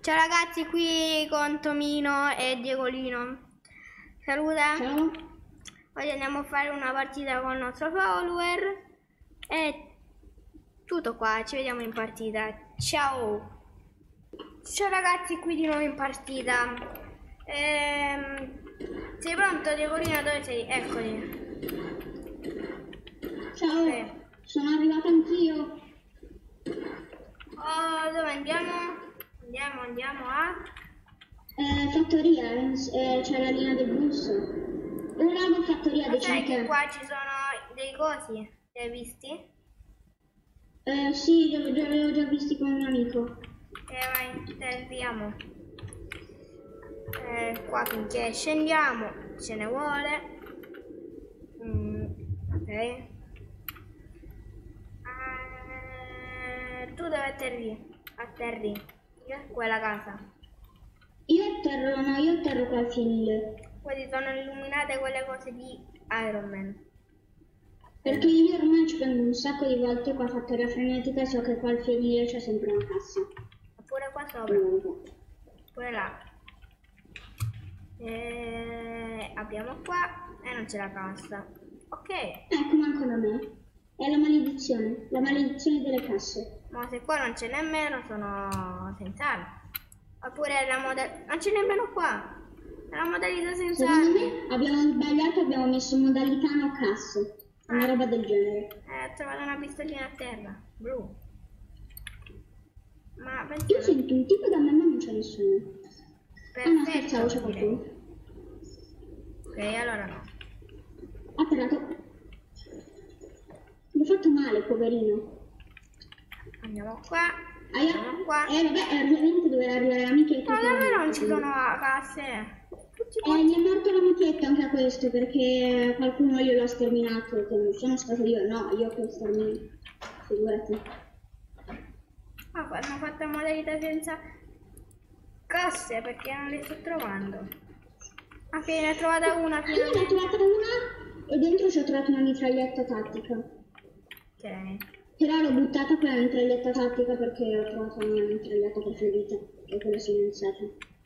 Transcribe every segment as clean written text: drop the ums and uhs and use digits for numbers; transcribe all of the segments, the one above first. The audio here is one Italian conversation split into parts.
Ciao ragazzi, qui con Tomino e Diegolino. Saluta. Ciao. Oggi andiamo a fare una partita con il nostro follower. E tutto qua, ci vediamo in partita. Ciao. Ciao ragazzi, qui di nuovo in partita. Sei pronto Diegolino? Dove sei? Eccoli. Ciao. Ok. Sono arrivata anch'io. Oh, dove andiamo? Andiamo a... Fattoria, c'è la linea del bus. Ora la fattoria Ma sai diciamo che che... qua ci sono dei cosi? Li hai visti? Sì, li avevo già visti con un mio amico. Vai, serviamo. Qua finché scendiamo, ce ne vuole. Ok. Tu dove atterri? Atterri. Quella casa. Io atterro qua al fienile. Poi sono illuminate quelle cose di Iron Man. Perché io ormai ci prendo un sacco di volte qua a Fattoria Frenetica e so che qua al fienile c'è sempre una cassa. Oppure qua sopra. Pure là. Apriamo qua e non c'è la cassa. Ok. Ecco, manco da me. È la maledizione delle casse. Ma se qua non c'è nemmeno sono senza armi. Oppure la modalità... non c'è nemmeno qua. È la modalità senza Secondo armi. me abbiamo sbagliato, abbiamo messo modalità no casse. Una roba del genere. Ho trovato una pistolina a terra. Blu. Ma Io penso... sento un tipo da me ma non c'è nessuno. Ah no, scherzavo, c'è direi. qualcuno. Ok, allora no. Atterrato. Mi ho fatto male, poverino. Andiamo qua. Aia. Andiamo qua. Vabbè, ovviamente doveva arrivare l'amichetto. Ma davvero non ci sono casse? Gli è morto l'amichetto anche a questo perché qualcuno glielo ha sterminato. Che non sono stato io, no, io che ho sterminato. Figurati. Ma qua hanno fatto modalità senza casse perché non le sto trovando. Ok, ne ho trovata una Io ne ho trovata una e dentro ci ho trovato una mitraglietta tattica. Ok. Però l'ho buttata quella mitraglietta tattica perché ho trovato la mia mitraglietta preferita, che è quella silenziata.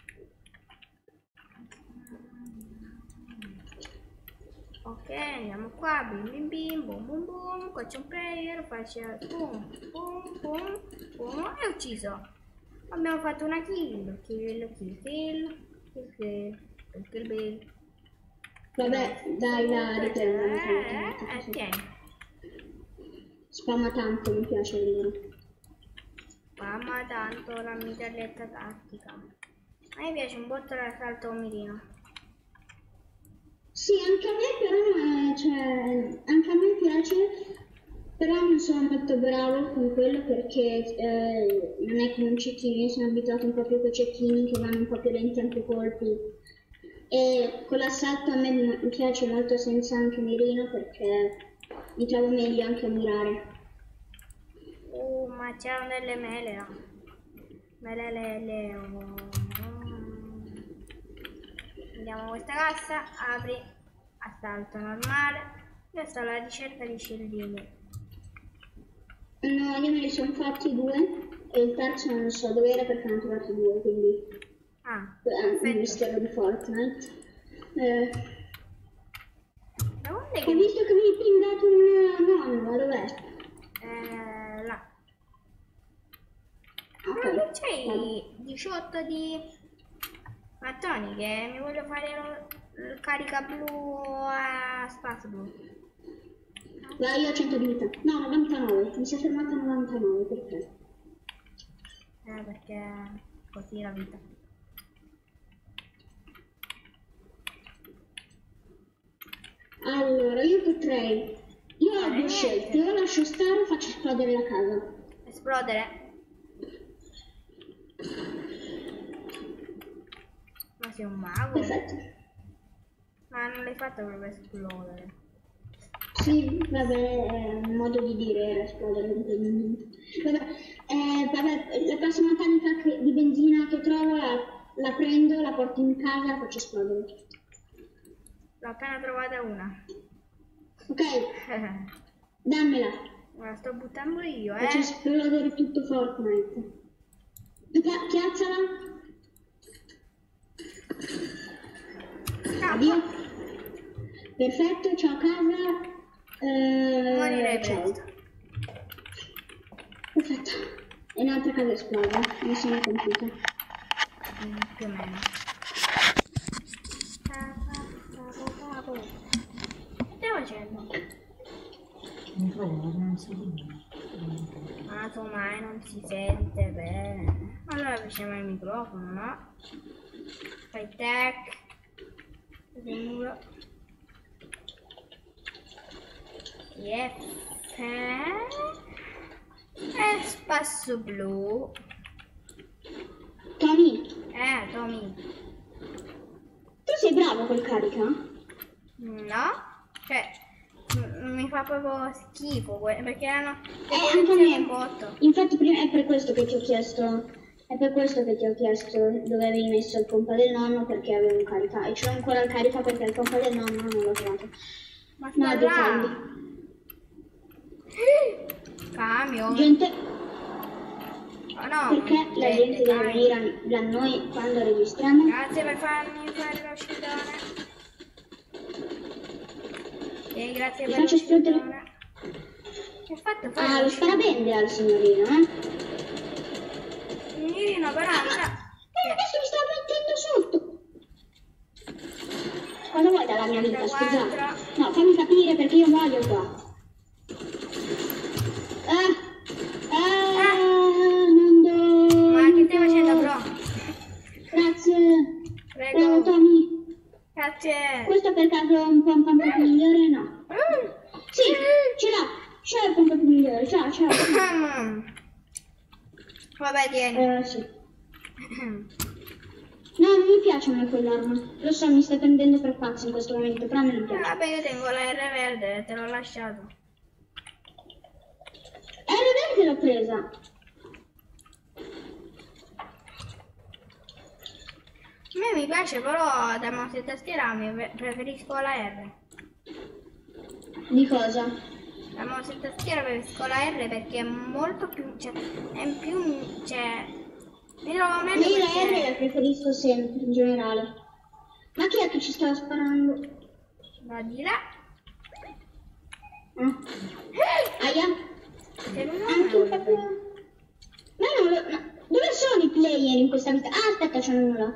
Ok, andiamo qua, bim bim bim, boom boom boom, qua c'è un player, faccia boom, boom, boom, boom, e ucciso. Abbiamo fatto una kill. Vabbè, dai la riprendo. Tieni. Spamma tanto, mi piace vedere. Mamma tanto la mitraglietta tattica. A me piace un botto l'assalto mirino. Sì, anche a me però, cioè, anche a me piace, però non sono molto bravo con quello perché non è come un cecchino, io sono abituato un po' più con i cecchini che vanno un po' più lenti anche i colpi. E con l'assalto a me mi piace molto senza anche mirino perché mi trovo meglio anche a mirare. Ma c'erano delle mele. Mele. Andiamo a questa cassa, apri, assalto normale. Io sto alla ricerca di scellini. No, io me li sono fatti due e il terzo non so dove era perché ne ho trovati due, quindi un mistero di Fortnite. Da quando è Ho che... visto che mi hai pingato una nonna, dov'è? là. Ok. Ma non c'hai 18 di mattoni che mi voglio fare il carica blu a spazio blu. Vai, io ho 100 di vita. No, 99. Mi si è fermata a 99, perché? Perché così la vita. Allora, io potrei... Io ho due scelte. O lascio stare o faccio esplodere la casa. Esplodere? Ma sei un mago? Perfetto. Ma non l'hai fatto proprio esplodere. Sì, vabbè, è un modo di dire era esplodere. Vabbè, la prossima tanica di benzina che trovo la prendo, la porto in casa e la faccio esplodere. L'ho appena trovata una. Ok, dammela. La sto buttando io, Faccio esplodere tutto Fortnite. Piazzala. Addio. Perfetto, ciao casa. Morirei Ciao. presto. Perfetto. E un'altra casa esplosa. Mi sono compiuta. Più o meno. Che stai facendo? Non si vede. Ma tu mai non si sente bene. Allora avviciniamo il microfono, no? Fai tech. Il muro. Yes. E spasso blu. Tommy, Tommy. tu sei bravo col carica? No? Cioè, mi fa proprio schifo perché hanno Anche a me. un botto. Infatti prima è per questo che ti ho chiesto. È per questo che ti ho chiesto dove avevi messo il pompa del nonno, perché avevo un carica. E ce l'ho ancora il carica perché il pompa del nonno non l'ho trovato. Ma No, sta dettagli. là. Camion. Gente, Oh no, perché la gente deve venire da noi quando registriamo? Grazie per farmi fare lo scidone. E grazie Ti per lo faccio esplodere. scidone. Che ho fatto fare Ah, lo lo sparabende al signorino, eh? signorino, però mi sa Adesso mi stava mettendo sotto. Cosa vuoi dalla mia vita, scusa? No, fammi capire perché io voglio qua. Non do... Ma che stai facendo, bro? Grazie. Prego. Bravo, Tommy. Grazie. Questo per caso è un pompa un po' più migliore? No. Sì, ce l'ho. C'è il pompa più migliore. Ciao. Vabbè, tieni. Sì. No, non mi piace a me quell'arma. Lo so, mi stai prendendo per pazzo in questo momento, però a me non piace. Vabbè, io tengo la R verde, te l'ho lasciato. Verde l'ho presa. A me mi piace, però da mouse e tastiera preferisco la R. Di cosa? La mouse e tastiera preferisco la R perché è molto più, cioè, è in più, cioè, mi trovo meglio Io la R perché... la preferisco sempre, in generale. Ma chi è che ci stava sparando? Va di là. Aia. Che non Anche un po' più... Ma non lo... no. Dove sono i player in questa vita? Ah, aspetta, c'è uno là.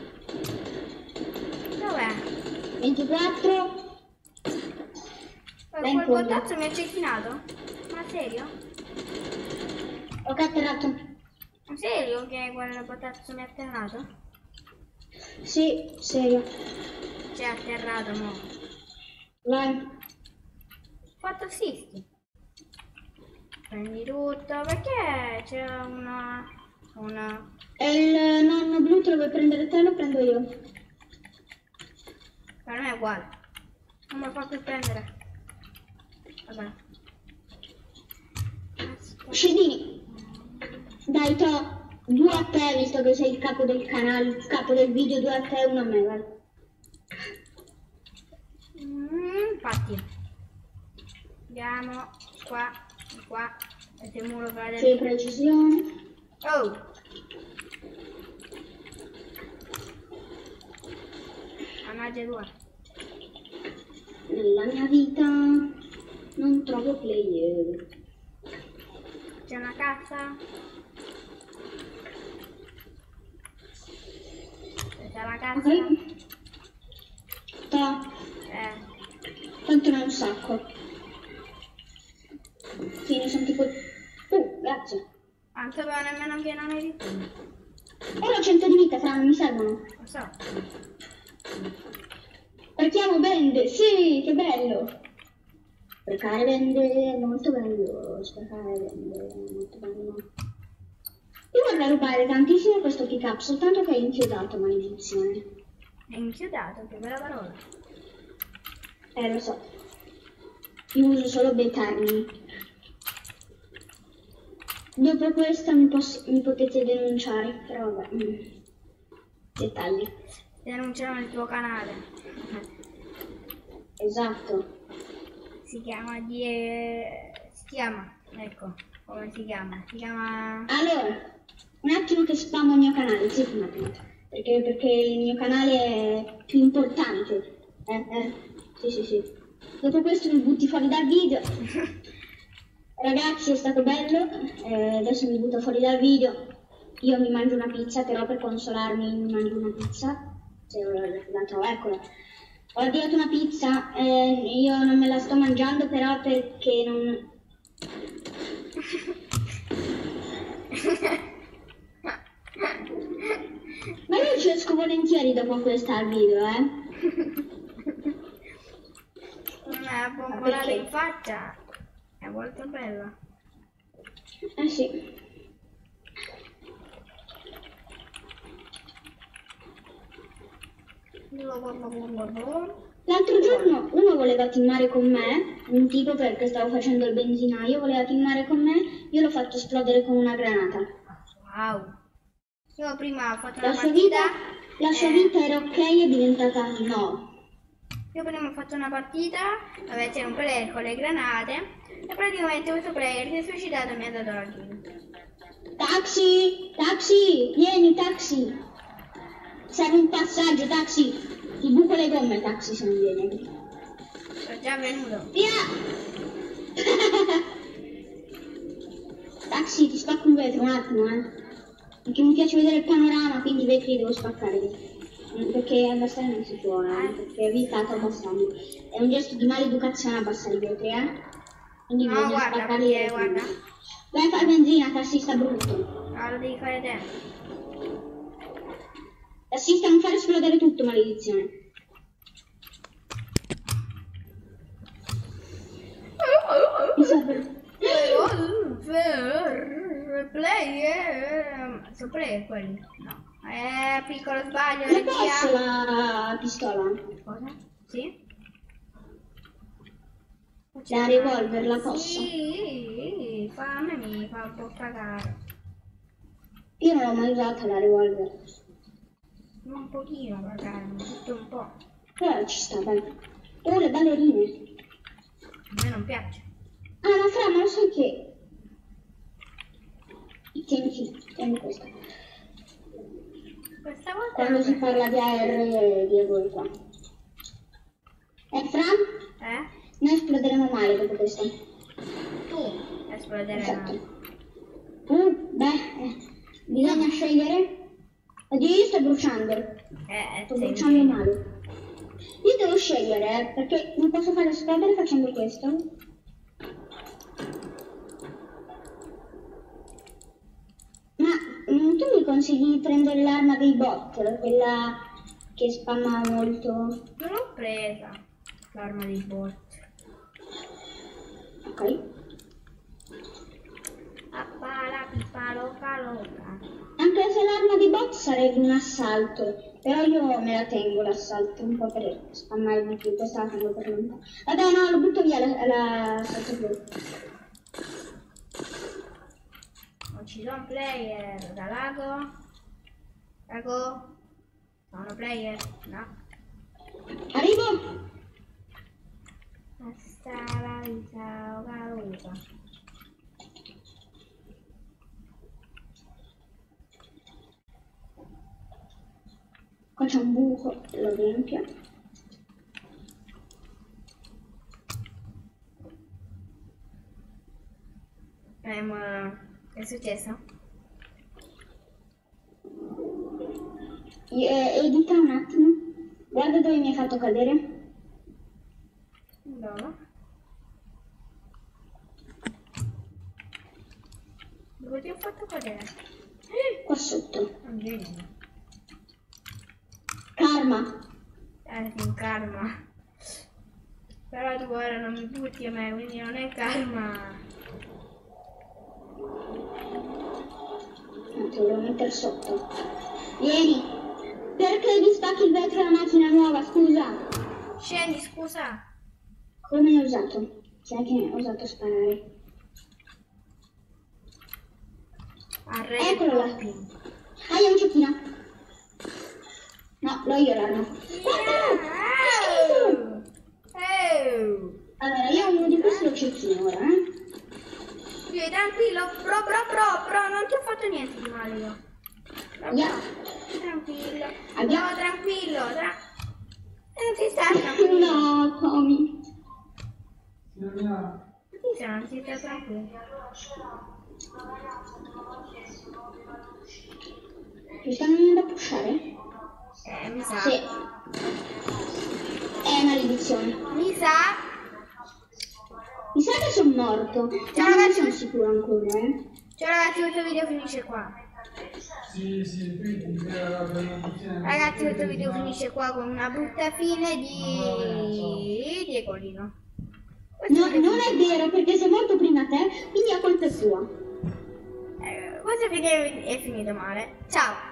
Dov'è? 24. Quel bottazzo mi ha cecchinato? Ma serio? Ho catterato. Ma serio che quel bottazzo mi ha atterrato? Sì, serio. Ci ha atterrato, mo. Vai. Ho fatto assisti. Prendi tutto, perché c'è una... E il nonno blu te lo vuoi prendere te, lo prendo io. Per me è uguale. Non me lo fa più prendere. Vabbè. Scendini. Dai, to. 2 a te, visto che sei il capo del canale, il capo del video, 2 a te, 1 a me, vai. Infatti. Andiamo qua, questo è il muro qua del... C'è precisione. Oh! Mannaggia tua. Nella mia vita non trovo player. C'è una cassa. C'è la cassa. Ok. To. Tanto ne ho un sacco. Sì, ne sono tipo... grazie. Non sapevo nemmeno che non eri tu. Ho 100 di vita, fra, non mi servono. Lo so. Partiamo bende, sì, che bello. Sprecare bende è molto bello. Sprecare bende è molto bello. Io vorrei rubare tantissimo questo pick up, soltanto che è inchiodato, maledizione. È inchiodato, che bella parola. Lo so. Io uso solo bei termini. Dopo questa mi potete denunciare, però vabbè. Dettagli. Denunciano il tuo canale. Esatto. Si chiama ecco, come si chiama? Si chiama... Allora, un attimo che spammo il mio canale, zitto un attimo. perché il mio canale è più importante. Sì. Dopo questo mi butti fuori dal video. Ragazzi, è stato bello. Adesso mi butto fuori dal video. Io mi mangio una pizza, però per consolarmi mi mangio una pizza. Eccola. Ho ordinato una pizza, io non me la sto mangiando però perché non... Ma io ci esco volentieri dopo questa al video, Una bombolata in faccia. È molto bella. Sì. L'altro giorno uno voleva teamare con me, un tipo perché stavo facendo il benzinaio, voleva teamare con me, io l'ho fatto esplodere con una granata. Wow. Io prima ho fatto una partita. La sua vita era ok e è diventata no. Io prima ho fatto una partita dove c'era un player con le granate e praticamente questo player si è suicidato e mi ha dato la kill. Taxi, vieni taxi. Serve un passaggio, taxi. Ti buco le gomme, taxi, se non vieni. Sono già venuto. Via! Taxi, ti spacco un vetro un attimo, Perché mi piace vedere il panorama, quindi i vetri li devo spaccare. Perché abbassare non si può, perché è vietato abbassando. È un gesto di maleducazione abbassare i vetri, Quindi No, bisogna guarda, spaccarli. perché guarda. Vai a fare benzina, tassista brutto. No, lo devi fare te. Tassista, non fare esplodere tutto, maledizione. Mi serve. Player. Sono player quelli? No. Piccolo sbaglio, Non posso regia. la pistola. Cosa? Sì? La revolver la posso? Sì, a me mi fa un po' cagare. Io non l'ho mai usata la revolver. Un pochino cagare, tutto un po'. Però ci sta, dai. Però le ballerine. A me non piace. Ah, ma fra, ma lo sai che... Tieni questa. Questa volta Quando si parla di AR, Diego è qua. Fra? Noi esploderemo male dopo questo. Tu esploderai Esatto. Bisogna scegliere. Oddio, io sto bruciando. Sto bruciando male. Io devo scegliere, perché non posso fare esplodere facendo questo. Ma tu mi consigli di prendere l'arma dei bot, quella che spamma molto? Non l'ho presa, l'arma dei bot. Ok. Anche se l'arma di bot sarebbe un assalto, però io me la tengo l'assalto, un po' per spammare di più, questa la tengo per lontano. Vabbè no, lo butto via la salto blu. Ho ucciso un player da lago. Lago? Sono player? No. Arrivo! Hasta la vita, garuta. Qua c'è un buco, lo riempio. Ma che è successo? Edita un attimo. Guarda dove mi hai fatto cadere. No. Dove ti ho fatto cadere? Qua sotto. Angelina. Karma. Sì, karma. Però tu ora non mi butti a me, quindi non è karma. Ti devo mettere sotto. Vieni. Perché mi spacchi il vetro della macchina nuova, scusa? Scendi, scusa. Come ho usato? Sai che ho usato sparare. Eccolo là. Ah, io un cecchino. No, l'ho io l'arma. Guarda! Allora, io ho uno di questi lo cecchino ora, Tranquillo, pro, non ti ho fatto niente di male io. Yeah. Tranquillo. tranquillo. Abbiamo- No, tranquillo. E non si sta tranquillo. No, Tommy. Non si sta tranquillo. Mi stanno venendo a pushare? Mi sa. Sì. È una maledizione. Mi sa. Mi sa che sono morto. Ciao, Ma non ragazzi. sono sicuro ancora, eh. Ciao ragazzi, questo video finisce qua. Sì, quindi Ragazzi, questo video finisce qua con una brutta fine di Ecolino. No, non è vero perché sei morto prima te, quindi la colpa è tua. Questo video è finito male. Ciao!